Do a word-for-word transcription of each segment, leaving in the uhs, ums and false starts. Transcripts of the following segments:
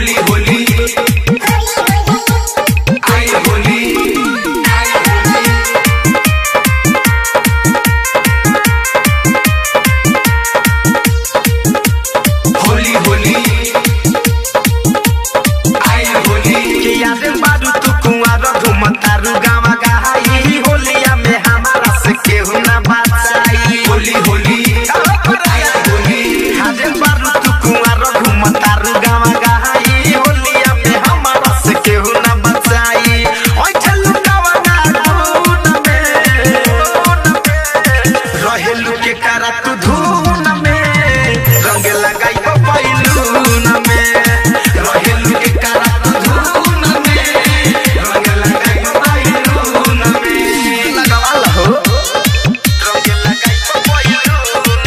होली होली आई होली होली होली आई होली के याद बारू तू कुंवार घुमतारू गावा गाई होलिया में हमारा से केहू ना बचाई होली होली आई होली याद बारू तू कुंवार घुमतारू गावा गाई होलिया में हमारा से केहू ना बचाई ओइ चलू गावा गाऊन में रहेलू के करा तू धून में रंग लगाई बैलून में रहेलू के करा तू धून में रंग लगाई बैलून में लगावल हो रंग लगाई बैलून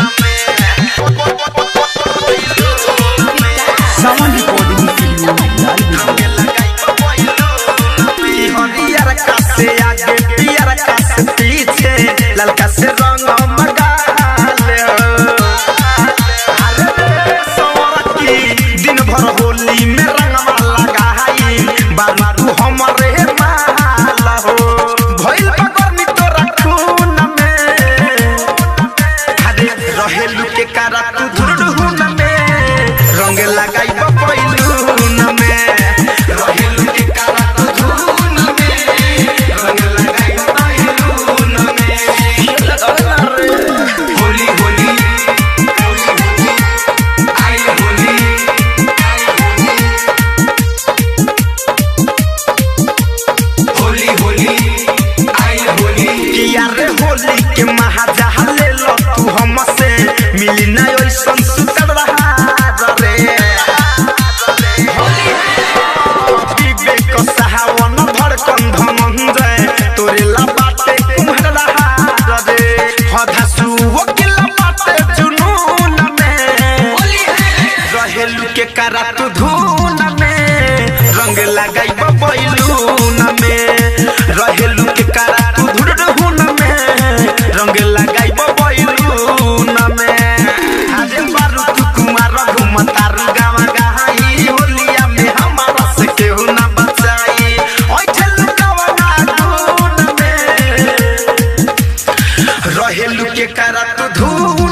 में सावन रिकॉर्डिंग स्टूडियो रंग लगाई बैलून में हरियर का से आगे पियर का से पीछे ललका से रंग मगा ले अरे सवरती दिन भर होली में रंगवा लगाई बारू तू हमरे माल हो भइल बगरनी तोरा खून में अरे रहेलू के करा तू धुरहुन में रंग लगाई बैलून में रहेलू के करा तू धून में रंग लगाई बैलून में होली होली आई होली होली होली आई होली किया रे होली के महाजा ले लो तू हमसे मिली ना ओइसन सुतर रहा रे पीबे को सहावन धड़कन धनंजय तोरे ला बाटे कुम्हर रहा रे हधासु वकिल बाटे जुनून में रहेलू के करा तू धून में रंग लगाई बैलून में रहेलू के करा तू धुरहुन में रंग लगाई बैलून में अरे बारू तू कुमार घुमतारू गावा गाई होलिया में हमारा से केहू ना बचाई ओइ चलू गावा गाऊन में रहेलू के करा तू धून